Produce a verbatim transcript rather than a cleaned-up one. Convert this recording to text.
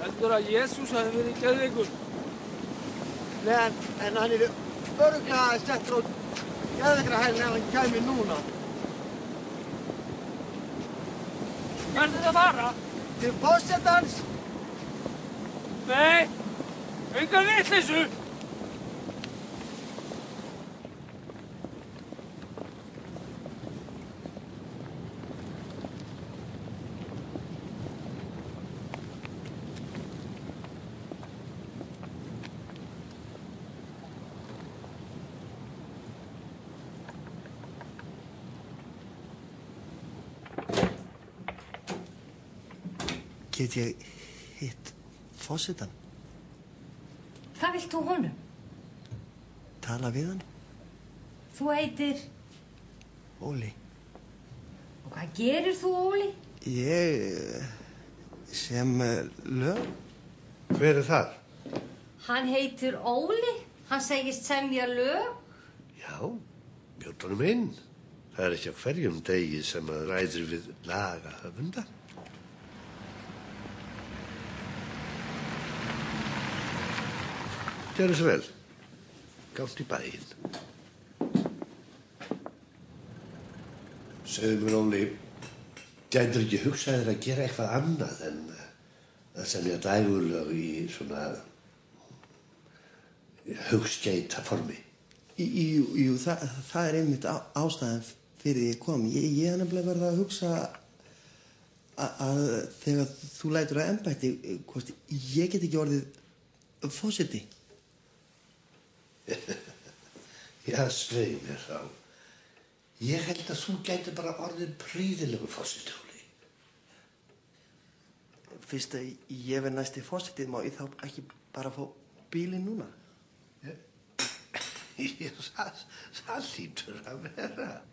Heldur að Jesús hafi verið geðveikur? Nei, en, en hann er örugglega settur á geðveikrahælinn ef hann kæmi núna. Hvert er það að fara? Til forsetans. Nei, enga vitleysu. Get ég hitt forsetan? Hvað vilt þú honum? Tala við hann? Þú heitir... Óli. Og hvað gerir þú, Óli? Ég... sem lög. Hver er það? Hann heitir Óli. Hann segist semja lög. Já, bjódunum inn. Það er ekki á hverjum degi sem að ræðir við lagahöfunda. Gjörðu svo vel. Gátt í bæinn. Segðu mér, Óli, gætir ekki hugsað þér að gera eitthvað annað en að semja dægurlög í svona hugskeita formi? Jú, jú það, það er einmitt á, ástæðan fyrir því ég kom. Ég, ég er nefnilega verið að hugsa að, að þegar þú lætur að embætti, hvort ég get ekki orðið forseti. Já, svei mér þá. Ég held að þú gæti bara orðið prýðilegu forseti, Óli. Fyrst að ég verð næsti forsetið, má ég þá ekki bara fá bílinn núna? Já, það, það hlýtur að vera.